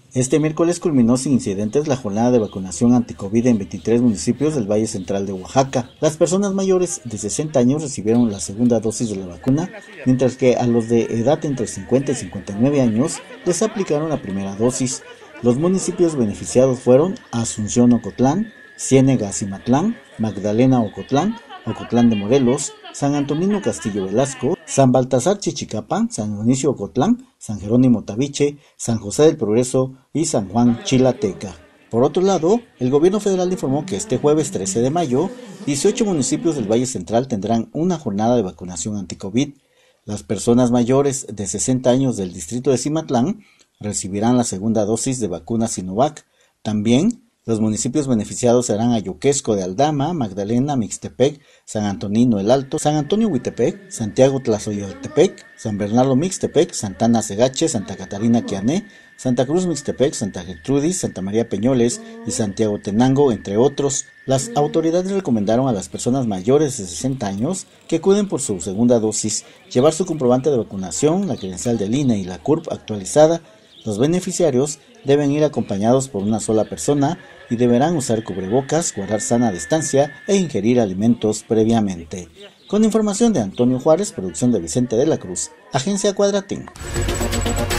Este miércoles culminó sin incidentes la jornada de vacunación anti-COVID en 23 municipios del Valle Central de Oaxaca. Las personas mayores de 60 años recibieron la segunda dosis de la vacuna, mientras que a los de edad entre 50 y 59 años les aplicaron la primera dosis. Los municipios beneficiados fueron Asunción Ocotlán, Ciénega Cimatlán, Magdalena Ocotlán, Ocotlán de Morelos, San Antonino Castillo Velasco, San Baltasar Chichicapa, San Dionisio Ocotlán, San Jerónimo Tabiche, San José del Progreso y San Juan Chilateca. Por otro lado, el gobierno federal informó que este jueves 13 de mayo, 18 municipios del Valle Central tendrán una jornada de vacunación anti-COVID. Las personas mayores de 60 años del distrito de Cimatlán recibirán la segunda dosis de vacuna Sinovac. También los municipios beneficiados serán Ayoquesco de Aldama, Magdalena, Mixtepec, San Antonino el Alto, San Antonio Huitepec, Santiago Tlazoyaltepec, San Bernardo Mixtepec, Santana Segache, Santa Catarina Quiané, Santa Cruz Mixtepec, Santa Gertrudis, Santa María Peñoles y Santiago Tenango, entre otros. Las autoridades recomendaron a las personas mayores de 60 años que acuden por su segunda dosis llevar su comprobante de vacunación, la credencial del INE y la CURP actualizada. Los beneficiarios deben ir acompañados por una sola persona y deberán usar cubrebocas, guardar sana distancia e ingerir alimentos previamente. Con información de Antonio Juárez, producción de Vicente de la Cruz, Agencia Cuadratín.